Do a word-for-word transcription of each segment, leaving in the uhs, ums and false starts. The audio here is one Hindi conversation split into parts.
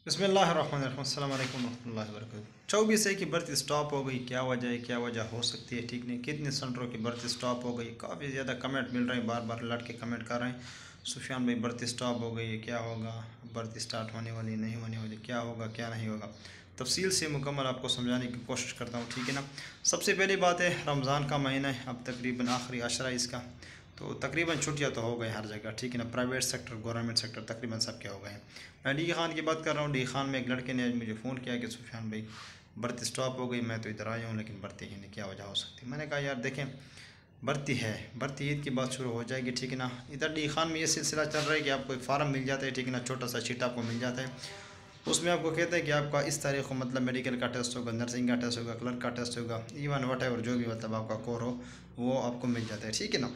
बिस्मिल्लाहिर्रहमानिर्रहीम अस्सलाम वालेकुम रहमतुल्लाहि व बरकातुहू। चौबीस है की बर्थ स्टॉप हो गई, क्या वजह है, क्या वजह हो सकती है, ठीक नहीं। कितने सेंटरों की बर्थ स्टॉप हो गई, काफ़ी ज़्यादा कमेंट मिल रहे हैं, बार बार लड़के कमेंट कर रहे हैं सुफियान भाई बर्थ स्टॉप हो गई है, क्या होगा, बर्थ स्टार्ट होने वाली नहीं होने वाली, क्या होगा क्या नहीं होगा। तफसील से मुकम्मल आपको समझाने की कोशिश करता हूँ, ठीक है ना। सबसे पहली बात है, रमज़ान का महीना है, अब तकरीबन आखिरी अशरा इसका, तो तकरीबन छुट्टियाँ तो हो गई हर जगह, ठीक है ना। प्राइवेट सेक्टर, गवर्नमेंट सेक्टर तकरीबन सब क्या हो गए हैं। मैं डी खान की बात कर रहा हूँ। डी खान में एक लड़के ने आज मुझे फ़ोन किया कि सुफियान भाई बर्थ स्टॉप हो गई, मैं तो इधर आया हूँ लेकिन भर्ती ही नहीं, क्या वजह हो सकती है। मैंने कहा यार देखें, भर्ती है, भर्ती ईद की बात शुरू हो जाएगी, ठीक है ना। इधर डी खान में ये सिलसिला चल रहा है कि आपको एक फार्म मिल जाता है, ठीक है ना, छोटा सा शीट आपको मिल जाता है। उसमें आपको कहते हैं कि आपका इस तारीख को मतलब मेडिकल का टेस्ट होगा, नर्सिंग का टेस्ट होगा, क्लर्क का टेस्ट होगा, इवन वट एवर जो भी मतलब आपका कोर हो वो आपको मिल जाता है, ठीक है ना।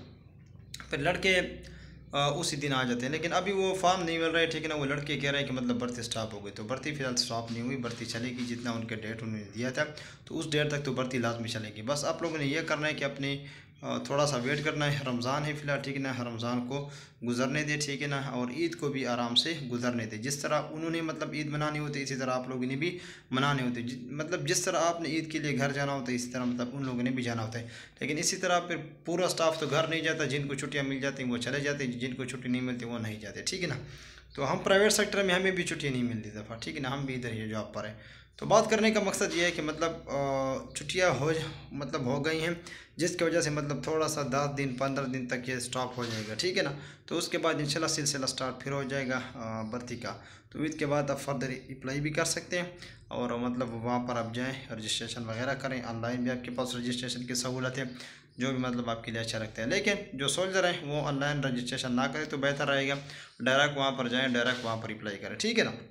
फिर लड़के आ, उसी दिन आ जाते हैं, लेकिन अभी वो फॉर्म नहीं मिल रहा है, ठीक है ना। वो लड़के कह रहे हैं कि मतलब भर्ती स्टॉप हो गई, तो भर्ती फिलहाल स्टॉप नहीं हुई, भर्ती चलेगी जितना उनके डेट उन्होंने दिया था, तो उस डेट तक तो भर्ती लाजमी चलेगी। बस आप लोगों ने ये करना है कि अपनी थोड़ा सा वेट करना है। रमज़ान है फ़िलहाल, ठीक है ना, रमज़ान को गुजरने दे, ठीक है ना, और ईद को भी आराम से गुजरने दे। जिस तरह उन्होंने मतलब ईद मनानी होती, इसी तरह आप लोगों ने भी मनानी होती। जि, मतलब जिस तरह आपने ईद के लिए घर जाना होता है, इसी तरह मतलब उन लोगों ने भी जाना होता है। लेकिन इसी तरह फिर पूरा स्टाफ तो घर नहीं जाता, जिनको छुट्टियाँ मिल जाती हैं वो चले जाते हैं, जिनको छुट्टी नहीं मिलती वो नहीं जाते, ठीक है ना। तो हम प्राइवेट सेक्टर में हमें भी छुट्टियाँ नहीं मिलती दफ़ा, ठीक है ना, हम भी इधर ही जॉब पर हैं। तो बात करने का मकसद ये है कि मतलब छुट्टियाँ हो मतलब हो गई हैं, जिसकी वजह से मतलब थोड़ा सा दस दिन पंद्रह दिन तक ये स्टॉप हो जाएगा, ठीक है ना। तो उसके बाद इंशाल्लाह सिलसिला स्टार्ट फिर हो जाएगा भर्ती का। तो ईद के बाद आप फर्दर अप्लाई भी कर सकते हैं और मतलब वहाँ पर आप जाएँ, रजिस्ट्रेशन वगैरह करें। ऑनलाइन भी आपके पास रजिस्ट्रेशन की सहूलत है, जो भी मतलब आपके लिए अच्छा लगता है। लेकिन जो सोल्जर हैं वो ऑनलाइन रजिस्ट्रेशन ना करें तो बेहतर रहेगा, डायरेक्ट वहाँ पर जाएँ, डायरेक्ट वहाँ पर अप्लाई करें, ठीक है ना।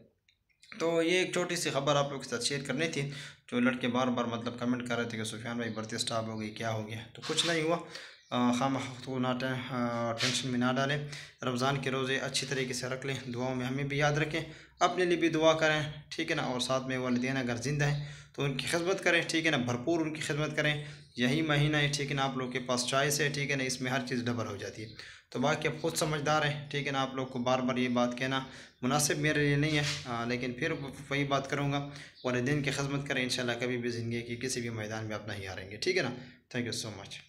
तो ये एक छोटी सी खबर आप लोग के साथ शेयर करनी थी। जो लड़के बार बार मतलब कमेंट कर रहे थे कि सुफियान भाई बर्थ स्टॉप हो गई, क्या हो गया, तो कुछ नहीं हुआ। खाम तो ना टेंशन में ना डालें। रमज़ान के रोज़े अच्छी तरीके से रख लें, दुआओं में हमें भी याद रखें, अपने लिए भी दुआ करें, ठीक है ना। और साथ में वालिदैन अगर ज़िंदा हैं तो उनकी खिदमत करें, ठीक है ना, भरपूर उनकी खिदमत करें। यही महीना है, ठीक है ना, आप लोग के पास चॉइस है, ठीक है ना, इसमें हर चीज़ डबल हो जाती है। तो बाकी आप खुद समझदार हैं, ठीक है ना। आप लोग को बार बार ये बात कहना मुनासिब मेरे लिए नहीं है, आ, लेकिन फिर वही बात करूँगा, वालिदैन की खिदमत करें, इंशाल्लाह कभी भी ज़िंदगी की किसी भी मैदान में आप नहीं हारेंगे, ठीक है ना। Thank you so much.